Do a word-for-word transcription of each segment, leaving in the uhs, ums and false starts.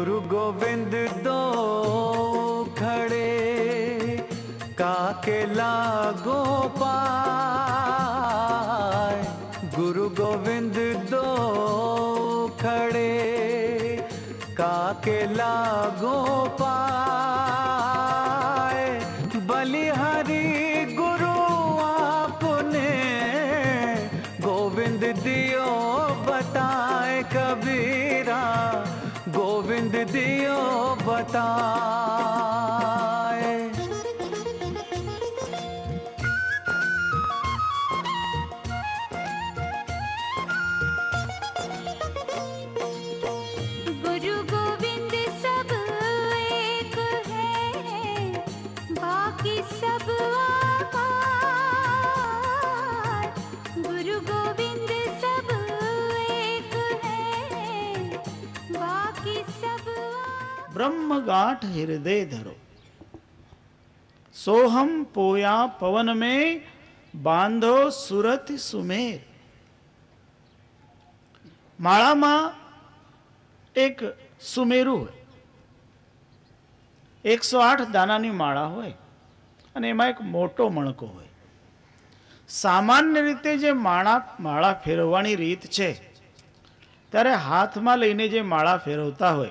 गुरु गोविंद दो खड़े काके लागो पाए। गुरु गोविंद दो खड़े काके लागो पाए। बलिहारी गुरु आपने गोविंद दियो बताए। कबीरा गोविंद दियो बताए। गुरु गोविंद सब एक है, बाकी सब आकार। गुरु गोविंद सब एक है, बाकी सब ब्रह्म गांठ हृदय धरो। सोहम पोया पवन में बांधो सुरत सुमेर। માળામાં એક સુમેરુ હોય, એકસો આઠ દાનાની માળા હોય અને એમાં એક મોટો મણકો હોય. સામાન્ય રીતે જે માળા માળા ફેરવવાની રીત છે ત્યારે હાથમાં લઈને જે માળા ફેરવતા હોય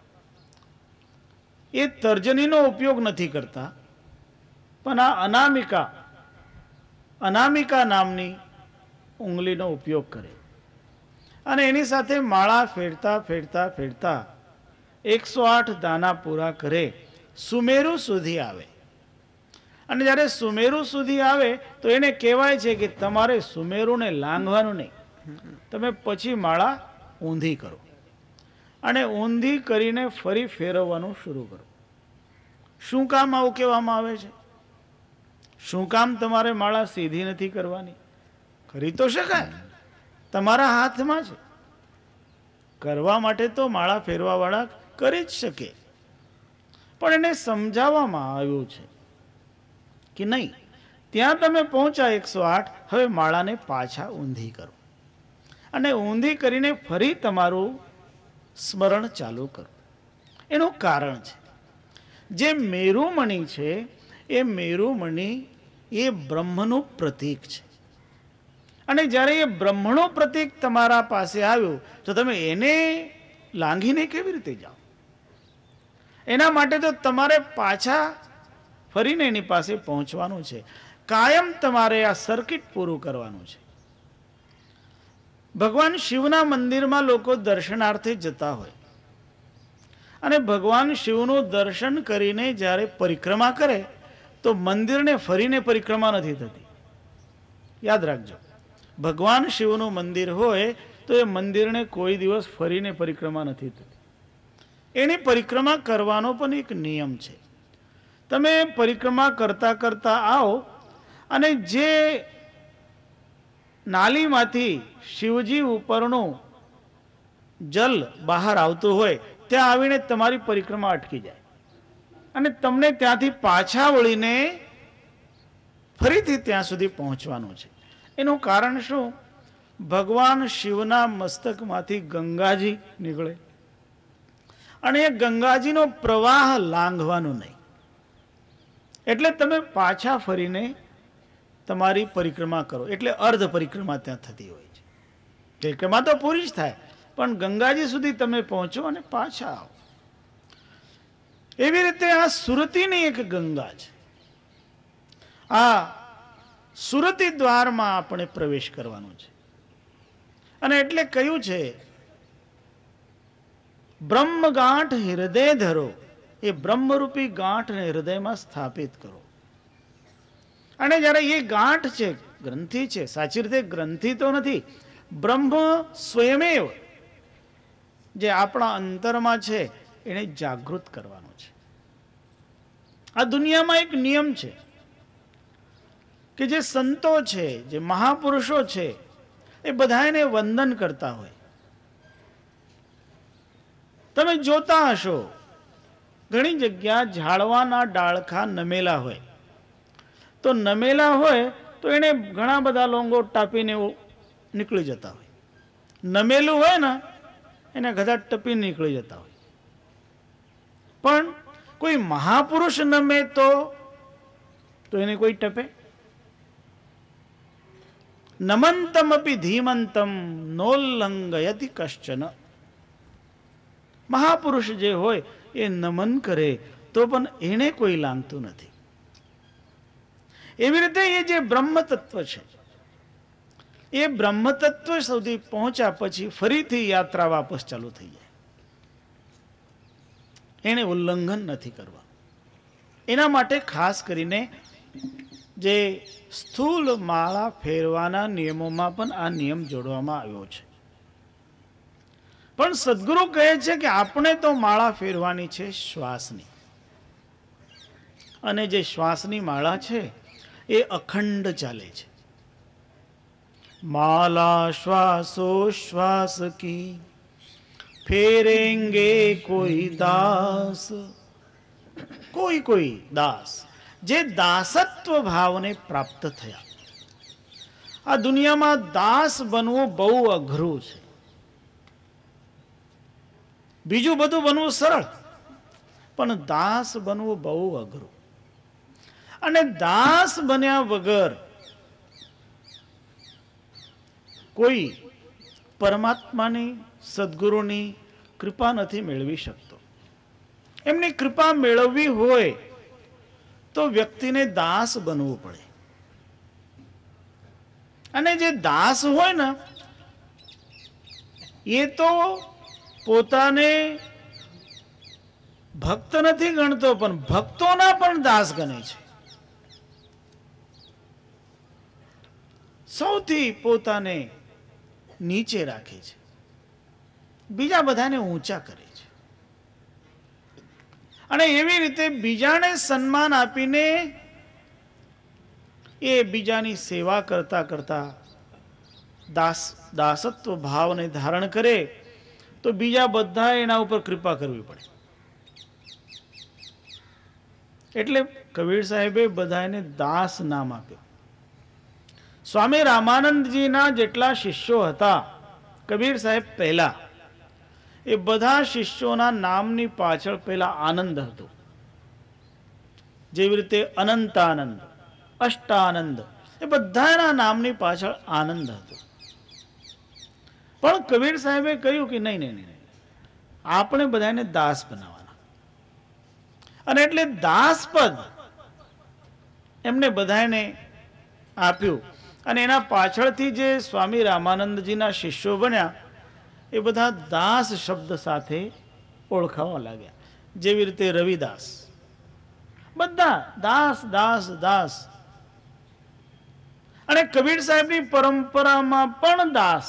એ તર્જનીનો ઉપયોગ નથી કરતા, પણ આ અનામિકા અનામિકા નામની ઉંગલીનો ઉપયોગ કરે અને એની સાથે માળા ફેરતા ફેરતા ફેરતા એકસો આઠ દાના પૂરા કરે, સુમેરુ સુધી આવે. અને જ્યારે સુમેરુ સુધી આવે તો એને કહેવાય છે કે તમારે સુમેરુને લાંઘવાનું નહીં, તમે પછી માળા ઊંધી કરો અને ઊંધી કરીને ફરી ફેરવવાનું શરૂ કરો. શું કામ આવું કહેવામાં આવે છે? શું કામ તમારે માળા સીધી નથી કરવાની? કરી તો શકાય, તમારા હાથમાં છે. કરવા માટે તો માળા ફેરવા વાળા કરી જ શકે, પણ એને સમજાવવામાં આવ્યું છે કે નહીં, ત્યાં તમે પહોંચ્યા એકસો આઠ, હવે માળાને પાછા ઊંધી કરો અને ઊંધી કરીને ફરી તમારું સ્મરણ ચાલુ કરો. એનું કારણ છે જે મેરુમણી છે એ મેરુમણી એ બ્રહ્મનું પ્રતીક છે અને જ્યારે એ બ્રહ્મનું પ્રતીક તમારા પાસે આવ્યું તો તમે એને લાંઘીને કેવી રીતે જાઓ? એના માટે તો તમારે પાછા ફરીને એની પાસે પહોંચવાનું છે. કાયમ તમારે આ સર્કિટ પૂરું કરવાનું છે. ભગવાન શિવના મંદિરમાં લોકો દર્શનાર્થે જતા હોય અને ભગવાન શિવનું દર્શન કરીને જ્યારે પરિક્રમા કરે તો મંદિરને ફરીને પરિક્રમા નથી થતી. યાદ રાખજો, ભગવાન શિવનું મંદિર હોય તો એ મંદિરને કોઈ દિવસ ફરીને પરિક્રમા નથી થતી. એની પરિક્રમા કરવાનો પણ એક નિયમ છે. તમે પરિક્રમા કરતા કરતા આવો અને જે નાલીમાંથી શિવજી ઉપરનું જલ બહાર આવતું હોય ત્યાં આવીને તમારી પરિક્રમા અટકી જાય અને તમને ત્યાંથી પાછા વળીને ફરીથી ત્યાં સુધી પહોંચવાનું છે. એનું કારણ શું? ભગવાન શિવના મસ્તકમાંથી ગંગાજી નીકળે અને એ ગંગાજીનો પ્રવાહ લાંઘવાનો નહીં, એટલે તમે પાછા ફરીને તમારી પરિક્રમા કરો. એટલે અર્ધ પરિક્રમા ત્યાં થતી હોય છે. પરિક્રમા તો પૂરી જ થાય, પણ ગંગાજી સુધી તમે પહોંચો અને પાછા આવો. એવી રીતે આ સુરતીની એક ગંગા છે. આ સુરતી દ્વારમાં આપણે પ્રવેશ કરવાનો છે અને એટલે કહ્યું છે બ્રહ્મ ગાંઠ હૃદય ધરો. એ બ્રહ્મરૂપી ગાંઠને હૃદયમાં સ્થાપિત કરો. અને જ્યારે એ ગાંઠ છે, ગ્રંથિ છે, સાચી રીતે ગ્રંથિ તો નથી, બ્રહ્મ સ્વયમેવ જે આપણા અંતરમાં છે એને જાગૃત કરવાનો છે. આ દુનિયામાં એક નિયમ છે કે જે સંતો છે, જે મહાપુરુષો છે, એ બધા એને વંદન કરતા હોય. તમે જોતા હશો ઘણી જગ્યા ઝાડવાના ડાળખા નમેલા હોય, તો નમેલા હોય તો એને ઘણા બધા લોંગો ટાપીને નીકળી જતા હોય. નમેલું હોય ને એને ગધા ટપીને નીકળી જતા હોય. પણ કોઈ મહાપુરુષ નમે તો તો એને કોઈ ટપે? નમંતમ અપી ધીમંતમ નોલ્લંઘયતિ કશ્ચન. મહાપુરુષ જે હોય એ નમન કરે તો પણ એને કોઈ લાંઘતું નથી. એવી રીતે એ જે બ્રહ્મ તત્વ છે, એ બ્રહ્મ તત્વ સુધી પહોંચ્યા પછી ફરીથી યાત્રા વાપસ ચાલુ થઈ જાય. એને ઉલ્લંઘન નથી કરવા. એના માટે ખાસ કરીને જે સ્થૂલ માળા ફેરવાના નિયમોમાં પણ આ નિયમ જોડવામાં આવ્યો છે. પણ સદગુરુ કહે છે કે આપણે તો માળા ફેરવાની છે શ્વાસની, અને જે શ્વાસની માળા છે એ અખંડ ચાલે છે. માલા શ્વાસો શ્વાસ કી ફેરેંગે કોઈ દાસ. કોઈ કોઈ દાસ જે દાસત્વ ભાવને પ્રાપ્ત થયા. આ દુનિયામાં દાસ બનવું બહુ અઘરું છે. બીજું બધું બનવું સરળ, પણ દાસ બનવું બહુ અઘરું. અને દાસ બન્યા વગર કોઈ પરમાત્માની, સદગુરુની કૃપા નથી મેળવી શકતો. એમની કૃપા મેળવવી હોય તો વ્યક્તિને દાસ બનવું પડે. અને જે દાસ હોય ને એ તો પોતાને ભક્ત નથી ગણતો, પણ ભક્તોના પણ દાસ ગણે છે. સૌથી પોતાને નીચે રાખે છે, બીજા બધાને ઊંચા કરે છે. અને એવી રીતે બીજાને સન્માન આપીને એ બીજાની સેવા કરતા કરતા દાસ દાસત્વ ભાવને ધારણ કરે તો બીજા બધા એના ઉપર કૃપા કરવી પડે. એટલે કબીર સાહેબે બધાને દાસ નામ આપ્યું. સ્વામી રામાનંદજીના જેટલા શિષ્યો હતા કબીર સાહેબ પહેલા, એ બધા શિષ્યોના નામની પાછળ પહેલા આનંદ હતો. જેવી રીતે અનંતાનંદ, અષ્ટાનંદ, એ બધાના નામની પાછળ આનંદ હતો. પણ કબીર સાહેબે કહ્યું કે નહીં નહીં નહીં, આપણે બધાને દાસ બનાવવાના. અને એટલે દાસપદ એમને બધાને આપ્યું. અને એના પાછળથી જે સ્વામી રામાનંદજીના શિષ્યો બન્યા એ બધા દાસ શબ્દ સાથે ઓળખાવા લાગ્યા. જેવી રીતે રવિદાસ, બધા દાસ દાસ દાસ. અને કબીર સાહેબની પરંપરામાં પણ દાસ.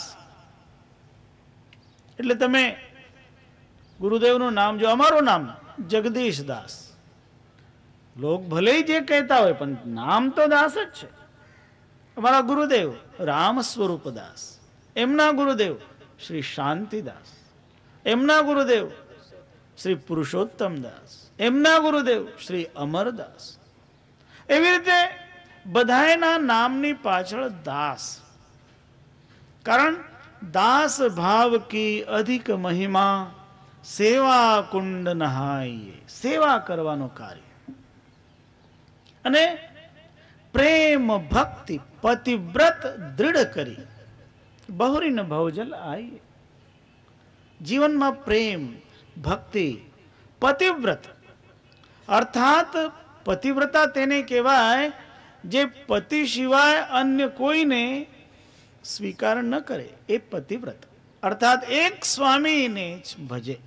એટલે તમે ગુરુદેવનું નામ જો, અમારું નામ જગદીશ દાસ. લોક ભલે જે કહેતા હોય પણ નામ તો દાસ જ છે. અમારા ગુરુદેવ રામ સ્વરૂપ દાસ, એમના ગુરુદેવ શ્રી શાંતિદાસ, એમના ગુરુદેવ શ્રી પુરુષોત્તમ દાસ, એમના ગુરુદેવ શ્રી અમરદાસ. એવી રીતે બધાના નામની પાછળ દાસ. કારણ દાસ ભાવ કી અધિક મહિમા સેવા કુંડ નહાઈએ. સેવા કરવાનું કાર્ય. અને પ્રેમ ભક્તિ પતિવ્રત દૃઢ કરી બહુરીન ભવજલ આઈએ. જીવનમાં પ્રેમ ભક્તિ પતિવ્રત, અર્થાત પતિવ્રતા તેને કહેવાય જે પતિ સિવાય અન્ય કોઈને સ્વીકાર ન કરે, એ પતિવ્રત. અર્થાત એક સ્વામીને જ ભજે,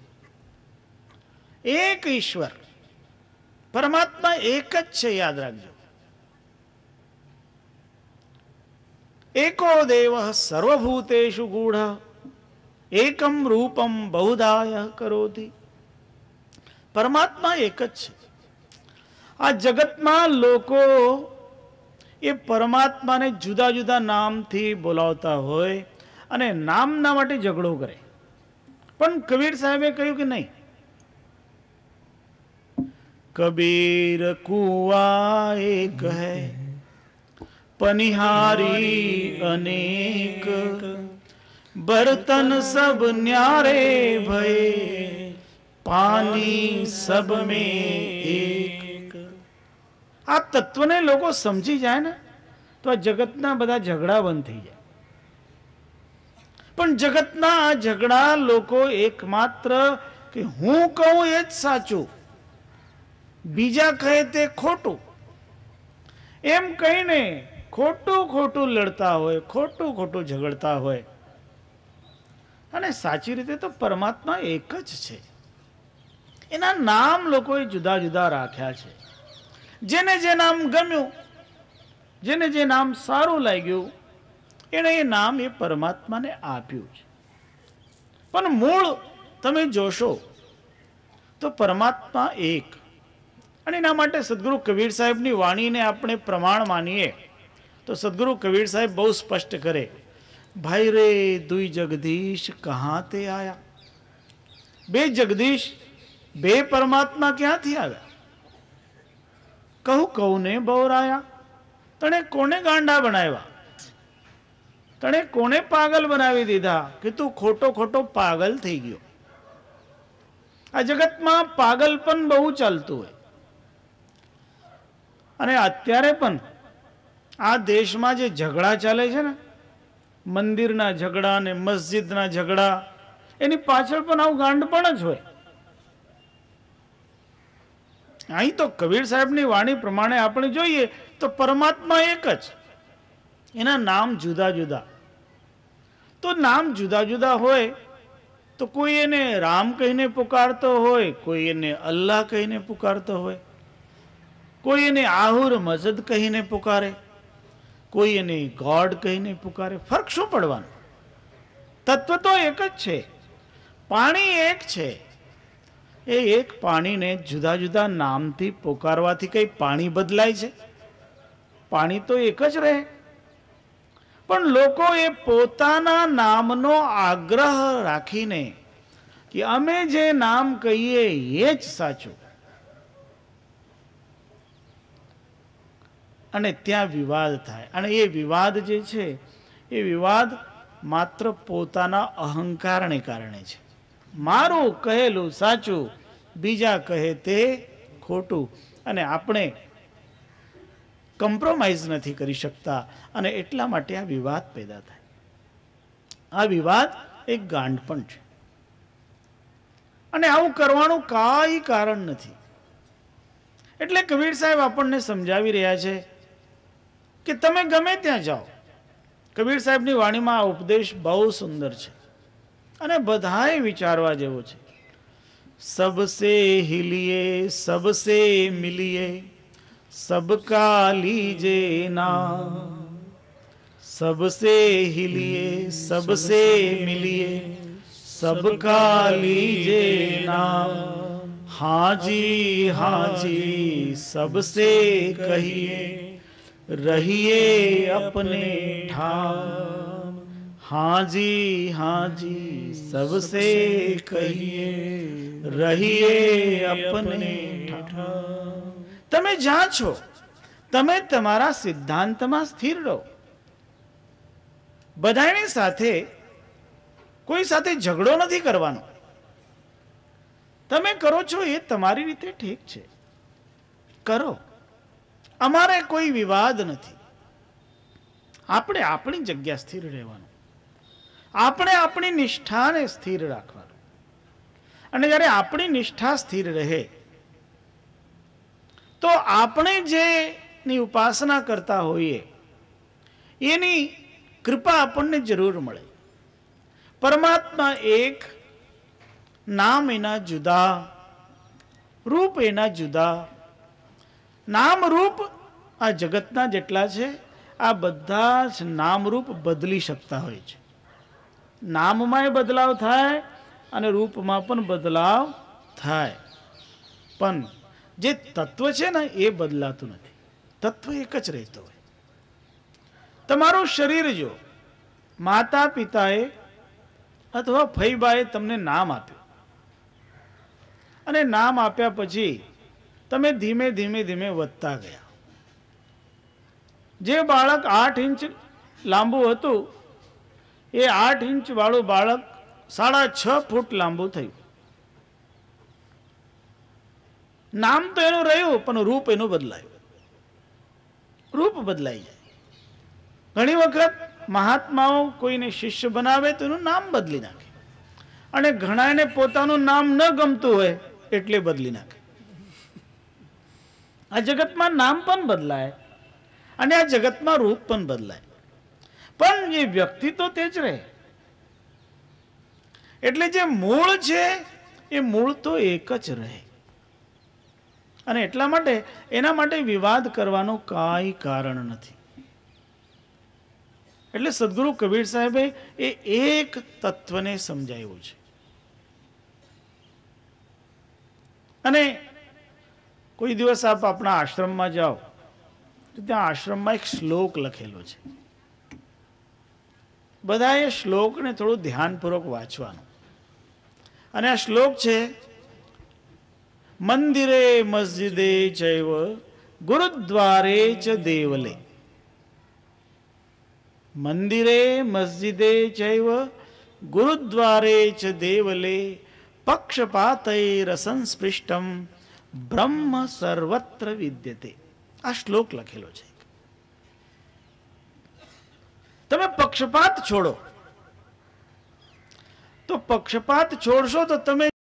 એક ઈશ્વર પરમાત્મા એક જ છે. યાદ રાખજો, એકો દેવ સર્વભૂતેષુ ગૂઢ એકમ રૂપમ બહુધાય કરોતિ. પરમાત્મા એક જ છે. આ જગતમાં લોકો એ પરમાત્માને જુદા જુદા નામથી બોલાવતા હોય અને નામના માટે ઝઘડો કરે. પણ કબીર સાહેબે કહ્યું કે નહીં, કબીર કુઆ એક હૈ પનિહારી અનેક, બર્તન સબ ન્યારે ભય पानी सब में एक। આ તત્વને લોકો સમજી જાય ને તો આ જગતના બધા ઝઘડા બંધ થઈ જાય. પણ જગતના આ ઝઘડા લોકો એકમાત્ર કે હું કહું એ જ સાચું, બીજા કહે તે ખોટું, એમ કહીને ખોટું ખોટું લડતા હોય, ખોટું ખોટું ઝઘડતા હોય. અને સાચી રીતે તો પરમાત્મા એક જ છે. એના નામ લોકોએ જુદા જુદા રાખ્યા છે. જેને જે નામ ગમ્યું, જેને જે નામ સારું લાગ્યું, એણે એ નામ એ પરમાત્માને આપ્યું છે. પણ મૂળ તમે જોશો તો પરમાત્મા એક. અને એના માટે સદગુરુ કબીર સાહેબની વાણીને આપણે પ્રમાણ માનીએ તો સદગુરુ કબીર સાહેબ બહુ સ્પષ્ટ કરે, ભાઈ રે દુઈ જગદીશ કહાં તે આયા. બે જગદીશ, બે પરમાત્મા ક્યાંથી આવ્યા? કહું કહું ને બહુરાયા. તને કોને ગાંડા બનાવ્યા? તને કોને પાગલ બનાવી દીધા કે તું ખોટો ખોટો પાગલ થઈ ગયો? આ જગતમાં પાગલ પણ બહુ ચાલતું હોય. અને અત્યારે પણ આ દેશમાં જે ઝઘડા ચાલે છે ને, મંદિરના ઝઘડા ને મસ્જિદના ઝઘડા, એની પાછળ પણ આવું ગાંડ પણ જ હોય. અહીં તો કબીર સાહેબની વાણી પ્રમાણે આપણે જોઈએ તો પરમાત્મા એક જ, એના નામ જુદા જુદા. તો નામ જુદા જુદા હોય તો કોઈ એને રામ કહીને પુકારતો હોય, કોઈ એને અલ્લાહ કહીને પુકારતો હોય, કોઈ એને આહુર મજદ કહીને પુકારે, કોઈ એને ગોડ કહીને પુકારે. ફરક શું પડવાનો? તત્વ તો એક જ છે, પાણી એક છે. એ એક પાણીને જુદા જુદા નામથી પુકારવાથી કઈ પાણી બદલાય છે? પાણી તો એક જ રહે. પણ લોકો એ પોતાના નામનો આગ્રહ રાખીને કે અમે જે નામ કહીએ એ જ સાચું, અને ત્યાં વિવાદ થાય. અને એ વિવાદ જે છે એ વિવાદ માત્ર પોતાના અહંકારને કારણે છે. મારું કહેલું સાચું, બીજા કહે તે ખોટું. અને આપણે કોમ્પ્રોમાઇઝ નથી કરી શકતા અને એટલા માટે આ વિવાદ પેદા થાય. આ વિવાદ એક ગાંડ પણ છે. અને આવું કરવાનું કાંઈ કારણ નથી. એટલે કબીર સાહેબ આપણને સમજાવી રહ્યા છે કે તમે ગમે ત્યાં જાઓ. કબીર સાહેબની વાણીમાં આ ઉપદેશ બહુ સુંદર છે અને બધાએ વિચારવા જેવો છે. સબસે હિલિએ સબસે મિલિએ सबका लीजे नाम, सबसे हिलिए सबसे मिलिए सबका लीजे नाम, हाजी हाजी सबसे कहिए रहिए अपने ठाम, हाजी हाजी सबसे कहिए रहिए अपने ठाम. તમે જ્યાં છો તમે તમારા સિદ્ધાંતમાં સ્થિર રહો. બધાની સાથે કોઈ સાથે ઝઘડો નથી કરવાનો. તમે કરો છો એ તમારી રીતે ઠીક છે, કરો. અમારે કોઈ વિવાદ નથી. આપણે આપણી જગ્યા સ્થિર રહેવાનું, આપણે આપણી નિષ્ઠાને સ્થિર રાખવાનું. અને જ્યારે આપણી નિષ્ઠા સ્થિર રહે તો આપણે જેની ઉપાસના કરતા હોઈએ એની કૃપા આપણને જરૂર મળે. પરમાત્મા એક, નામ એના જુદા, રૂપ એના જુદા. નામ રૂપ આ જગતના જેટલા છે આ બધા જ નામરૂપ બદલી શકતા હોય છે. નામમાંય બદલાવ થાય અને રૂપમાં પણ બદલાવ થાય, પણ જે તત્વ છે ને એ બદલાતું નથી. તત્વ એક જ રહેતો હોય. તમારું શરીર જો માતા પિતાએ અથવા ફઈબાએ તમને નામ આપ્યું અને નામ આપ્યા પછી તમે ધીમે ધીમે ધીમે વધતા ગયા. જે બાળક આઠ ઇંચ લાંબુ હતું એ આઠ ઇંચ વાળું બાળક સાડા છ ફૂટ લાંબુ થયું. નામ તો એનું રહ્યું પણ રૂપ એનું બદલાયું, રૂપ બદલાઈ જાય. ઘણી વખત મહાત્માઓ કોઈને શિષ્ય બનાવે તો એનું નામ બદલી નાખે, અને ઘણાને પોતાનું નામ ન ગમતું હોય એટલે બદલી નાખે. આ જગતમાં નામ પણ બદલાય અને આ જગતમાં રૂપ પણ બદલાય, પણ એ વ્યક્તિ તો તે જ રહે. એટલે જે મૂળ છે એ મૂળ તો એક જ રહે, અને એટલા માટે એના માટે વિવાદ કરવાનું કાંઈ કારણ નથી. એટલે સદગુરુ કબીર સાહેબે એ એક તત્વને સમજાવ્યું છે. અને કોઈ દિવસ આપ આપણા આશ્રમમાં જાઓ તો ત્યાં આશ્રમમાં એક શ્લોક લખેલો છે. બધા એ શ્લોકને થોડું ધ્યાનપૂર્વક વાંચવાનું. અને આ શ્લોક છે, મંદિરે મસ્જિદે ચૈવ ગુરુદ્વારે ચ દેવલે. મંદિરે મસ્જિદે ચૈવ ગુરુદ્વારે ચ દેવલે પક્ષપાતૈર સંસ્પૃષ્ટમ બ્રહ્મ સર્વત્ર વિદ્યતે. આ શ્લોક લખેલો છે. તમે પક્ષપાત છોડો, તો પક્ષપાત છોડશો તો તમે